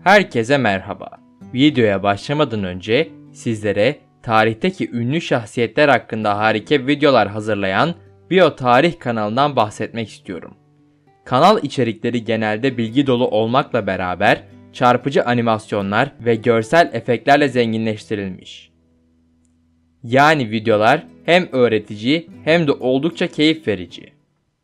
Herkese merhaba. Videoya başlamadan önce sizlere tarihteki ünlü şahsiyetler hakkında harika videolar hazırlayan Biyotarih kanalından bahsetmek istiyorum. Kanal içerikleri genelde bilgi dolu olmakla beraber çarpıcı animasyonlar ve görsel efektlerle zenginleştirilmiş. Yani videolar hem öğretici hem de oldukça keyif verici.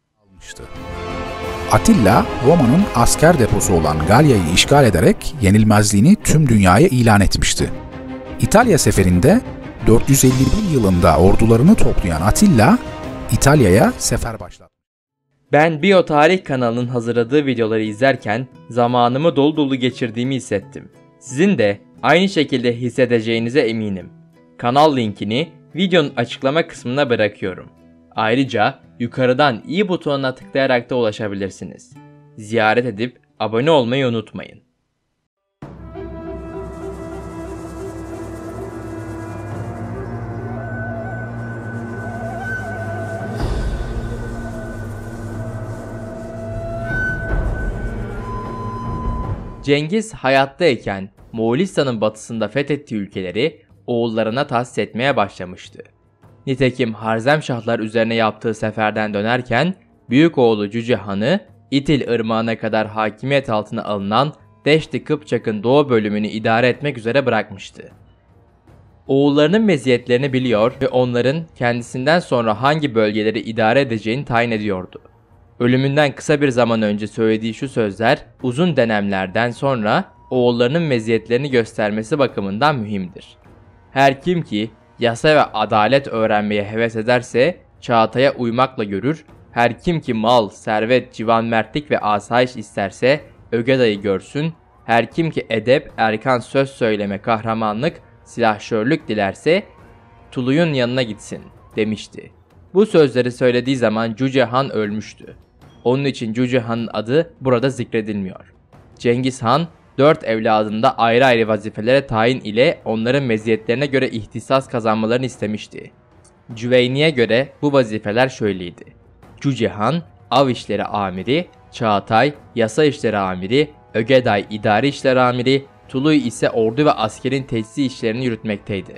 Atilla, Roma'nın asker deposu olan Galya'yı işgal ederek yenilmezliğini tüm dünyaya ilan etmişti. İtalya seferinde 451 yılında ordularını toplayan Atilla, İtalya'ya sefer başlattı. Ben Biyotarih kanalının hazırladığı videoları izlerken zamanımı dolu dolu geçirdiğimi hissettim. Sizin de aynı şekilde hissedeceğinize eminim. Kanal linkini videonun açıklama kısmına bırakıyorum. Ayrıca yukarıdan i butonuna tıklayarak da ulaşabilirsiniz. Ziyaret edip abone olmayı unutmayın. Cengiz hayattayken Moğolistan'ın batısında fethettiği ülkeleri oğullarına tahsis etmeye başlamıştı. Nitekim Harzemşahlar üzerine yaptığı seferden dönerken büyük oğlu Cüce Han'ı İtil Irmağı'na kadar hakimiyet altına alınan Deşti Kıpçak'ın doğu bölümünü idare etmek üzere bırakmıştı. Oğullarının meziyetlerini biliyor ve onların kendisinden sonra hangi bölgeleri idare edeceğini tayin ediyordu. Ölümünden kısa bir zaman önce söylediği şu sözler uzun dönemlerden sonra oğullarının meziyetlerini göstermesi bakımından mühimdir. Her kim ki yasa ve adalet öğrenmeye heves ederse Çağatay'a uymakla görür, her kim ki mal, servet, civanmertlik ve asayiş isterse Ögeday'ı görsün, her kim ki edep, erkan söz söyleme, kahramanlık, silahşörlük dilerse Tuluy'un yanına gitsin demişti. Bu sözleri söylediği zaman Cüce Han ölmüştü. Onun için Cüce Han'ın adı burada zikredilmiyor. Cengiz Han 4 evladında ayrı ayrı vazifelere tayin ile onların meziyetlerine göre ihtisas kazanmalarını istemişti. Cüveyni'ye göre bu vazifeler şöyleydi. Cüce Han, av işleri amiri, Çağatay, yasa işleri amiri, Ögeday idari işler amiri, Tuluy ise ordu ve askerin teçhizi işlerini yürütmekteydi.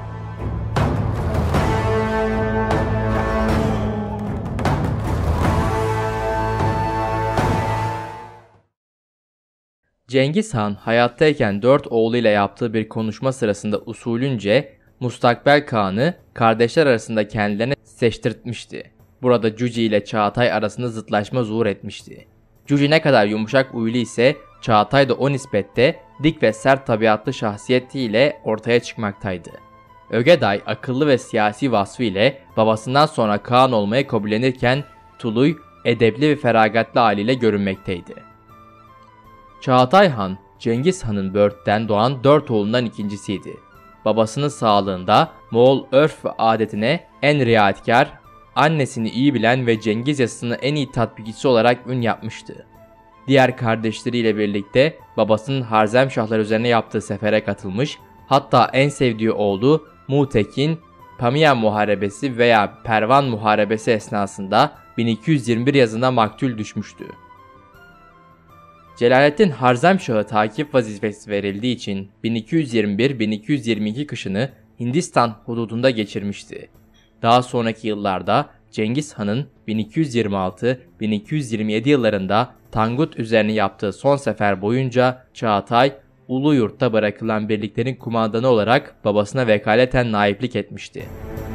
Cengiz Han hayattayken 4 oğluyla yaptığı bir konuşma sırasında usulünce Mustakbel Kağan'ı kardeşler arasında kendilerine seçtirtmişti. Burada Cüce ile Çağatay arasında zıtlaşma zuhur etmişti. Cüce ne kadar yumuşak huylu ise Çağatay da o nispette dik ve sert tabiatlı şahsiyetiyle ortaya çıkmaktaydı. Ögeday akıllı ve siyasi vasfı ile babasından sonra Kağan olmaya kabullenirken Tuluy edepli ve feragatli haliyle görünmekteydi. Çağatay Han, Cengiz Han'ın börtten doğan 4 oğlundan ikincisiydi. Babasının sağlığında Moğol örf ve adetine en riayetkar, annesini iyi bilen ve Cengiz yasasının en iyi tatbikçisi olarak ün yapmıştı. Diğer kardeşleriyle birlikte babasının Harzemşahlar üzerine yaptığı sefere katılmış, hatta en sevdiği oğlu Mutekin, Pamiyan Muharebesi veya Pervan Muharebesi esnasında 1221 yazında maktul düşmüştü. Celalettin Harzemşah'a takip vazifesi verildiği için 1221-1222 kışını Hindistan hududunda geçirmişti. Daha sonraki yıllarda Cengiz Han'ın 1226-1227 yıllarında Tangut üzerine yaptığı son sefer boyunca Çağatay, Uluyurt'ta bırakılan birliklerin kumandanı olarak babasına vekaleten naiplik etmişti.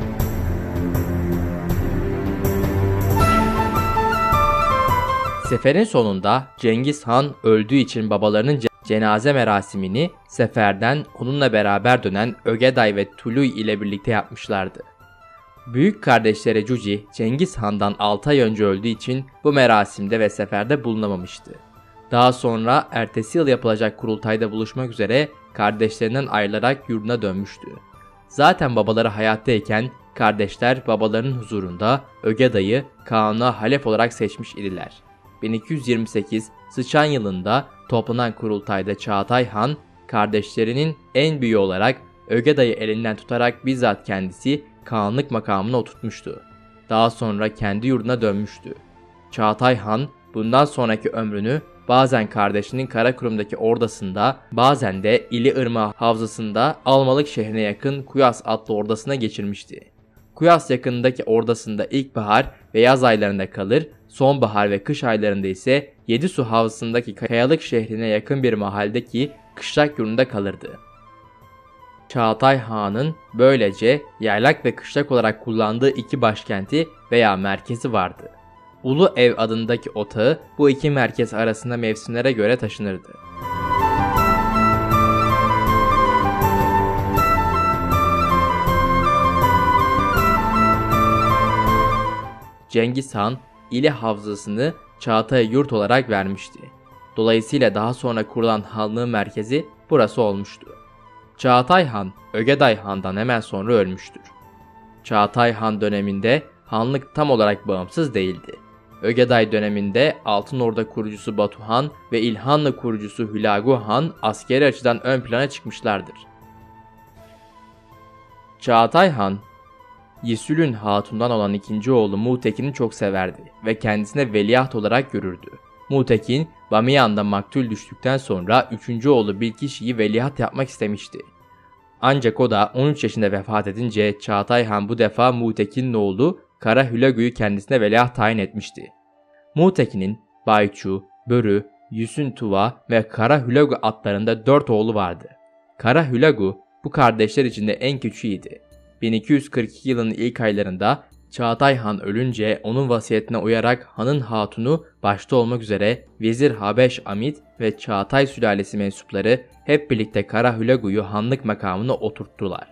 Seferin sonunda Cengiz Han öldüğü için babalarının cenaze merasimini seferden onunla beraber dönen Ögeday ve Tuluy ile birlikte yapmışlardı. Büyük kardeşleri Cüce, Cengiz Han'dan 6 ay önce öldüğü için bu merasimde ve seferde bulunamamıştı. Daha sonra ertesi yıl yapılacak kurultayda buluşmak üzere kardeşlerinden ayrılarak yurduna dönmüştü. Zaten babaları hayattayken kardeşler babalarının huzurunda Ögeday'ı Kağan'a halef olarak seçmiş idiler. 1228 Sıçan yılında toplanan kurultayda Çağatay Han, kardeşlerinin en büyüğü olarak Ögeday'ı elinden tutarak bizzat kendisi Kağanlık makamına oturtmuştu. Daha sonra kendi yurduna dönmüştü. Çağatay Han bundan sonraki ömrünü bazen kardeşinin Karakurum'daki ordasında, bazen de İli Irmağı Havzası'nda Almalık şehrine yakın Kuyas adlı ordasına geçirmişti. Kuyas yakınındaki ordasında ilkbahar ve yaz aylarında kalır, sonbahar ve kış aylarında ise Yedisu Havzası'ndaki Kayalık şehrine yakın bir mahalledeki kışlak yurdunda kalırdı. Çağatay Han'ın böylece yaylak ve kışlak olarak kullandığı iki başkenti veya merkezi vardı. Ulu Ev adındaki otağı bu iki merkez arasında mevsimlere göre taşınırdı. Cengiz Han, İli Havzası'nı Çağatay'a yurt olarak vermişti. Dolayısıyla daha sonra kurulan hanlığın merkezi burası olmuştu. Çağatay Han, Ögeday Han'dan hemen sonra ölmüştür. Çağatay Han döneminde hanlık tam olarak bağımsız değildi. Ögeday döneminde Altınorda kurucusu Batuhan ve İlhanlı kurucusu Hülagu Han askeri açıdan ön plana çıkmışlardır. Çağatay Han, Yesülün Hatun'dan olan ikinci oğlu Mutekin'i çok severdi ve kendisine veliaht olarak görürdü. Mutekin, Bamiyan'da maktul düştükten sonra üçüncü oğlu Bilkişi'yi veliaht yapmak istemişti. Ancak o da 13 yaşında vefat edince Çağatay Han bu defa Mutekin'in oğlu Kara Hülagu'yu kendisine veliaht tayin etmişti. Mutekin'in Bayçu, Börü, Yüsün Tuva ve Kara Hülagu adlarında 4 oğlu vardı. Kara Hülagu bu kardeşler içinde en küçüğüydü. 1242 yılının ilk aylarında Çağatay Han ölünce onun vasiyetine uyarak hanın hatunu başta olmak üzere Vezir Habeş Amid ve Çağatay sülalesi mensupları hep birlikte Kara Hülagu'yu hanlık makamına oturttular.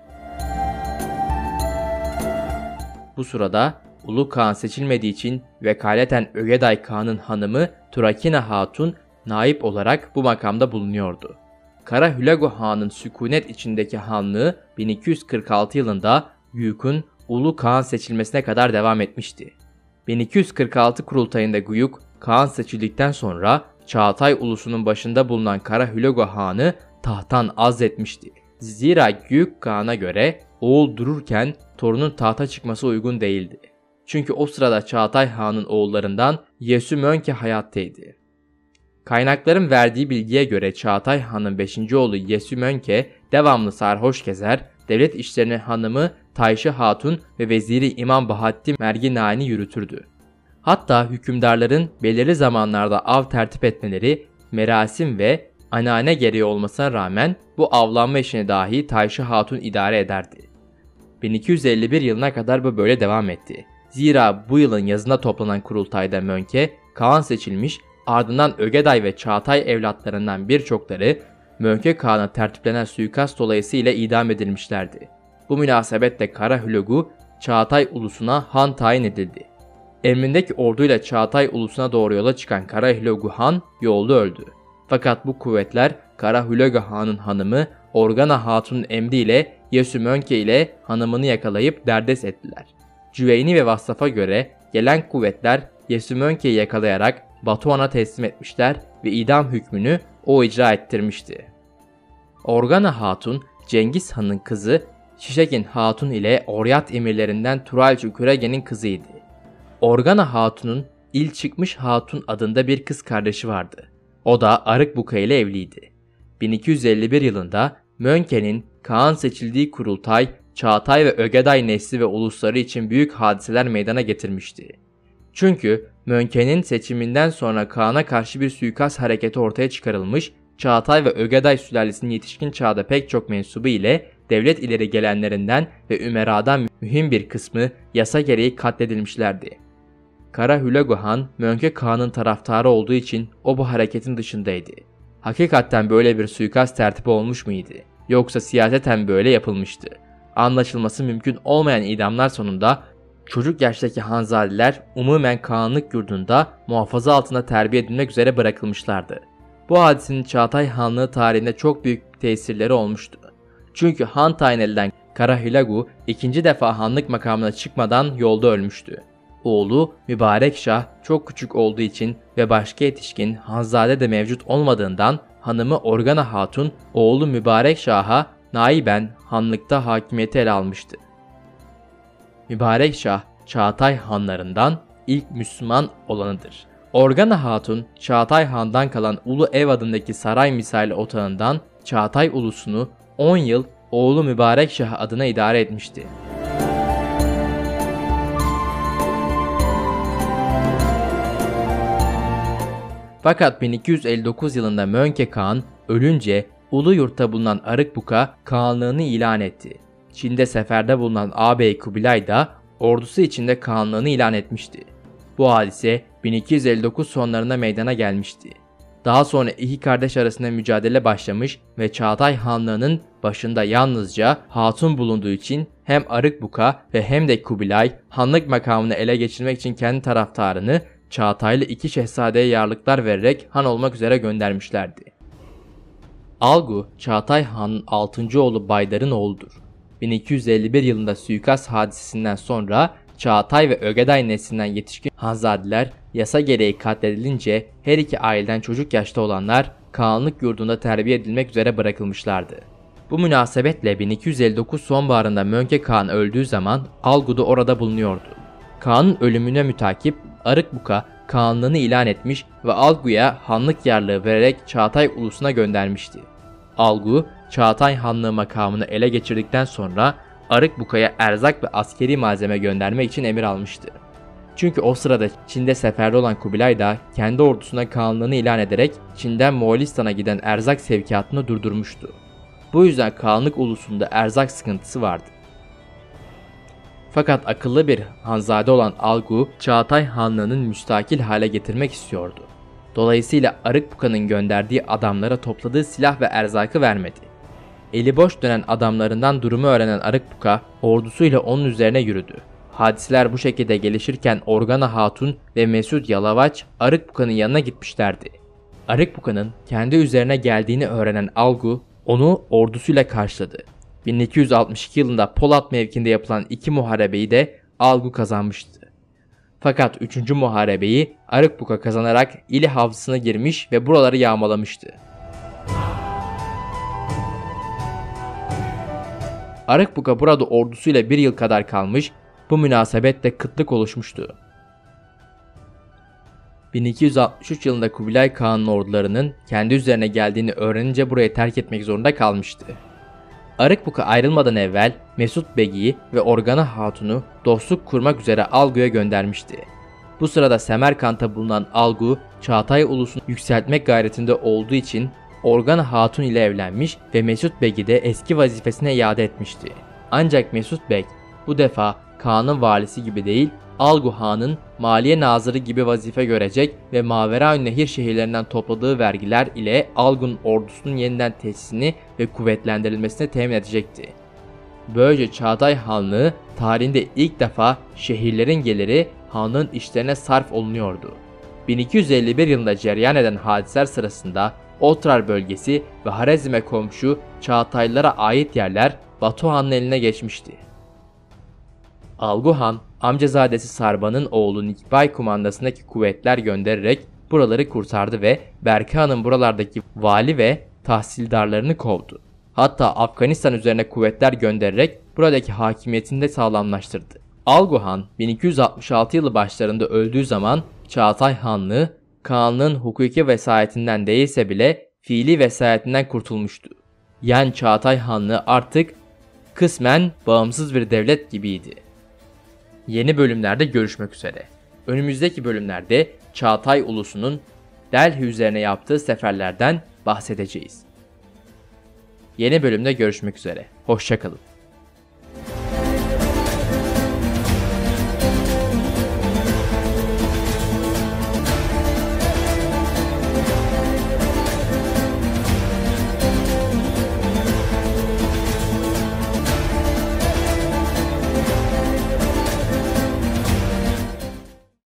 Bu sırada Ulu Kağan seçilmediği için vekaleten Ögeday Kağan'ın hanımı Turakina Hatun naip olarak bu makamda bulunuyordu. Kara Hülagu Han'ın sükunet içindeki hanlığı 1246 yılında Guyuk'un Ulu Kağan seçilmesine kadar devam etmişti. 1246 kurultayında Guyuk, Kağan seçildikten sonra Çağatay ulusunun başında bulunan Kara Hülagu Han'ı tahttan azletmişti. Zira Guyuk Kağan'a göre oğul dururken torunun tahta çıkması uygun değildi. Çünkü o sırada Çağatay Han'ın oğullarından Yesü Mönke hayattaydı. Kaynakların verdiği bilgiye göre Çağatay Han'ın 5. oğlu Yesü Mönke devamlı sarhoş gezer, devlet işlerini hanımı Tayşe Hatun ve veziri İmam Bahattin Merginani yürütürdü. Hatta hükümdarların belirli zamanlarda av tertip etmeleri, merasim ve anane gereği olmasına rağmen bu avlanma işini dahi Tayşe Hatun idare ederdi. 1251 yılına kadar bu böyle devam etti. Zira bu yılın yazında toplanan kurultayda Mönke, Kağan seçilmiş, ardından Ögeday ve Çağatay evlatlarından birçokları Mönke Kağan'a tertiplenen suikast dolayısıyla idam edilmişlerdi. Bu münasebetle Kara Hülagu, Çağatay ulusuna han tayin edildi. Emrindeki orduyla Çağatay ulusuna doğru yola çıkan Kara Hülagu Han yolda öldü. Fakat bu kuvvetler Kara Hülagu Han'ın hanımı Organa Hatun'un emriyle Yesü Mönke ile hanımını yakalayıp derdest ettiler. Cüveyni ve Vassaf'a göre gelen kuvvetler Yesü Mönke'yi yakalayarak Batuhan'a teslim etmişler ve idam hükmünü o icra ettirmişti. Organa Hatun, Cengiz Han'ın kızı Şişekin Hatun ile Oryat emirlerinden Turalcı Kürege'nin kızıydı. Organa Hatun'un İlçıkmış Hatun adında bir kız kardeşi vardı. O da Arıkbuka ile evliydi. 1251 yılında Mönke'nin Kağan seçildiği kurultay, Çağatay ve Ögeday nesli ve ulusları için büyük hadiseler meydana getirmişti. Çünkü Mönke'nin seçiminden sonra Kağan'a karşı bir suikast hareketi ortaya çıkarılmış, Çağatay ve Ögeday sülalesinin yetişkin çağda pek çok mensubu ile devlet ileri gelenlerinden ve ümeradan mühim bir kısmı yasa gereği katledilmişlerdi. Kara Hülagu Han, Mönke Kağan'ın taraftarı olduğu için o bu hareketin dışındaydı. Hakikaten böyle bir suikast tertibi olmuş muydu? Yoksa siyaseten böyle yapılmıştı. Anlaşılması mümkün olmayan idamlar sonunda çocuk yaştaki hanzadeler umumen Kağanlık yurdunda muhafaza altında terbiye edilmek üzere bırakılmışlardı. Bu hadisenin Çağatay Hanlığı tarihinde çok büyük tesirleri olmuştu. Çünkü han tayin edilen Kara Hülagu ikinci defa hanlık makamına çıkmadan yolda ölmüştü. Oğlu Mübarek Şah çok küçük olduğu için ve başka yetişkin hanzade de mevcut olmadığından hanımı Organa Hatun oğlu Mübarek Şah'a naiben hanlıkta hakimiyeti ele almıştı. Mübarek Şah Çağatay hanlarından ilk Müslüman olanıdır. Organa Hatun, Çağatay Han'dan kalan Ulu Ev adındaki saray misali otağından Çağatay ulusunu 10 yıl oğlu Mübarek Şah adına idare etmişti. Fakat 1259 yılında Mönke Kağan ölünce Ulu Yurt'ta bulunan Arıkbuka Kağanlığını ilan etti. Çin'de seferde bulunan ağabey Kubilay da ordusu içinde Kağanlığını ilan etmişti. Bu hadise 1259 sonlarında meydana gelmişti. Daha sonra iki kardeş arasında mücadele başlamış ve Çağatay Hanlığı'nın başında yalnızca hatun bulunduğu için hem Arıkbuka ve hem de Kubilay hanlık makamını ele geçirmek için kendi taraftarını Çağataylı iki şehzadeye yarlıklar vererek han olmak üzere göndermişlerdi. Algu, Çağatay Han'ın 6. oğlu Baydar'ın oğludur. 1251 yılında suikast hadisesinden sonra Çağatay ve Ögeday neslinden yetişkin hanzadeler yasa gereği katledilince her iki aileden çocuk yaşta olanlar Kağanlık yurdunda terbiye edilmek üzere bırakılmışlardı. Bu münasebetle 1259 sonbaharında Mönke Kağan öldüğü zaman Algu da orada bulunuyordu. Kağan'ın ölümüne mütakip Arıkbuka Kağanlığını ilan etmiş ve Algu'ya hanlık yarlığı vererek Çağatay ulusuna göndermişti. Algu, Çağatay Hanlığı makamını ele geçirdikten sonra Arıkbuka'ya erzak ve askeri malzeme göndermek için emir almıştı. Çünkü o sırada Çin'de seferde olan Kubilay da kendi ordusuna Kağanlığını ilan ederek Çin'den Moğolistan'a giden erzak sevkiyatını durdurmuştu. Bu yüzden Kağanlık ulusunda erzak sıkıntısı vardı. Fakat akıllı bir hanzade olan Algu, Çağatay Hanlığı'nın müstakil hale getirmek istiyordu. Dolayısıyla Arıkbuka'nın gönderdiği adamlara topladığı silah ve erzakı vermedi. Eli boş dönen adamlarından durumu öğrenen Arıkbuka ordusuyla onun üzerine yürüdü. Hadiseler bu şekilde gelişirken Organa Hatun ve Mesud Yalavaç Arıkbuka'nın yanına gitmişlerdi. Arıkbuka'nın kendi üzerine geldiğini öğrenen Algu onu ordusuyla karşıladı. 1262 yılında Polat mevkinde yapılan iki muharebeyi de Algu kazanmıştı. Fakat 3. muharebeyi Arıkbuka kazanarak ili havzasına girmiş ve buraları yağmalamıştı. Arıkbuka burada ordusuyla bir yıl kadar kalmış, bu münasebetle kıtlık oluşmuştu. 1263 yılında Kubilay Kağan'ın ordularının kendi üzerine geldiğini öğrenince burayı terk etmek zorunda kalmıştı. Arıkbuka ayrılmadan evvel Mesut Begi'yi ve Organa Hatun'u dostluk kurmak üzere Algu'ya göndermişti. Bu sırada Semerkant'ta bulunan Algu, Çağatay ulusunu yükseltmek gayretinde olduğu için Organa Hatun ile evlenmiş ve Mesut Beg'i de eski vazifesine iade etmişti. Ancak Mesut Beg bu defa Kağan'ın valisi gibi değil, Algu Han'ın maliye nazırı gibi vazife görecek ve Maveraünnehir şehirlerinden topladığı vergiler ile Algu'nun ordusunun yeniden tesisini ve kuvvetlendirilmesini temin edecekti. Böylece Çağatay Hanlığı tarihinde ilk defa şehirlerin geliri Hanlığın işlerine sarf olunuyordu. 1251 yılında cereyan eden hadiseler sırasında Otrar bölgesi ve Harezm'e komşu Çağataylılara ait yerler Batu Han'ın eline geçmişti. Algu Han, amcazadesi Sarban'ın oğlu Nikbay kumandasındaki kuvvetler göndererek buraları kurtardı ve Berke Han'ın buralardaki vali ve tahsildarlarını kovdu. Hatta Afganistan üzerine kuvvetler göndererek buradaki hakimiyetini de sağlamlaştırdı. Algu Han 1266 yılı başlarında öldüğü zaman Çağatay Hanlığı Kağanlığın hukuki vesayetinden değilse bile fiili vesayetinden kurtulmuştu. Yani Çağatay Hanlığı artık kısmen bağımsız bir devlet gibiydi. Yeni bölümlerde görüşmek üzere. Önümüzdeki bölümlerde Çağatay ulusunun Delhi üzerine yaptığı seferlerden bahsedeceğiz. Yeni bölümde görüşmek üzere. Hoşça kalın.